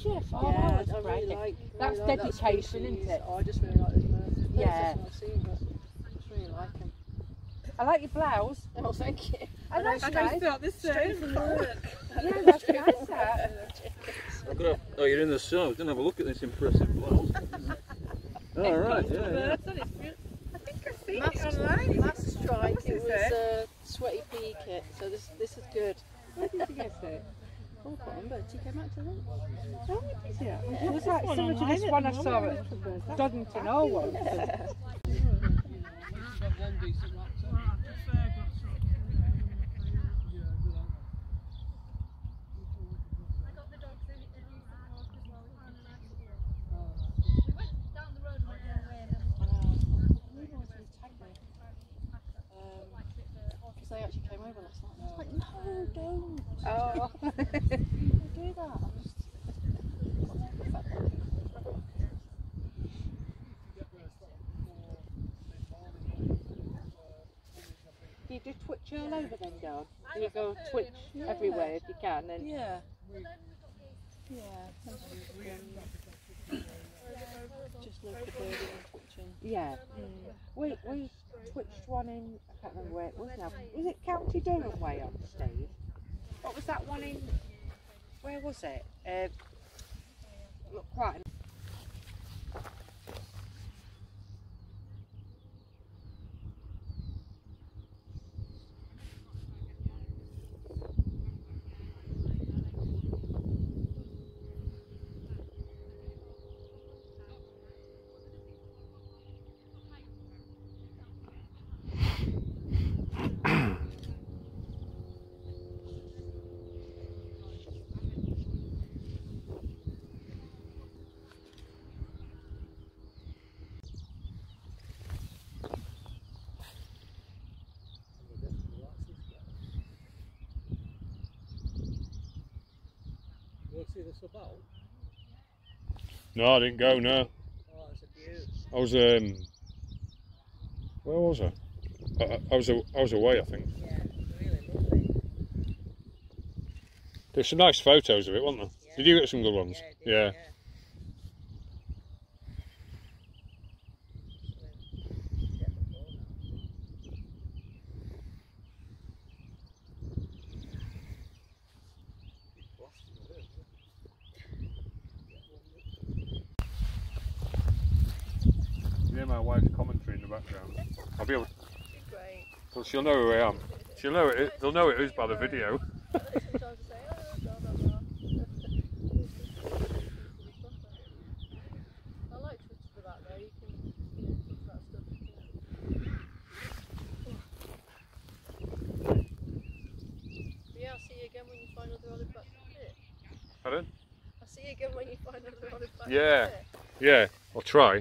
you? Oh, Yeah, that's I great. really like. That's really like dedication, that isn't it? Oh, I just really like those birds. Yeah. I've seen, but I just really like them. I like your blouse. Oh, thank you. Oh, that's nice. Straight from work. Yeah, that's nice. That. Oh, you're in the sun. I was going to have a look at this impressive blouse. Oh, right, yeah. I think I've seen That's it online. That's Shrike. It was a sweaty pea kit, so this is good. Where did you get it? Oh, I can't remember. TK Maxx, I think. Oh, what is it? It was like similar to this one I saw at Doddington Hall. Because they actually came over last night. I was like, no, don't. Oh. Don't do that. Do you do Twitch all over then, Dawn? Do you go Twitch everywhere if you can? And Yeah. Yeah. Just local birding and twitching. yeah. We twitched one in, I can't remember where it was now. Was it County Durham way on Steve? What was that one in, where was it? Look, quite. No, I didn't go, no. Oh, it's a beaut. I was, where was I? I was away, I think. Yeah, really lovely. There's some nice photos of it, wasn't there? Yeah. Did you get some good ones? Yeah. Yeah, my wife's commentary in the background. I'll be able. Great. Well, she'll know who I am. She'll know it. They'll know it is by the video. Sometimes I say, oh, blah, blah, blah. I like Twitter for that though. You can talk about stuff. But yeah, I'll see you again when you find other olive bats to fit. Pardon? I'll see you again when you find other olive bats Yeah. to fit. Yeah, I'll try.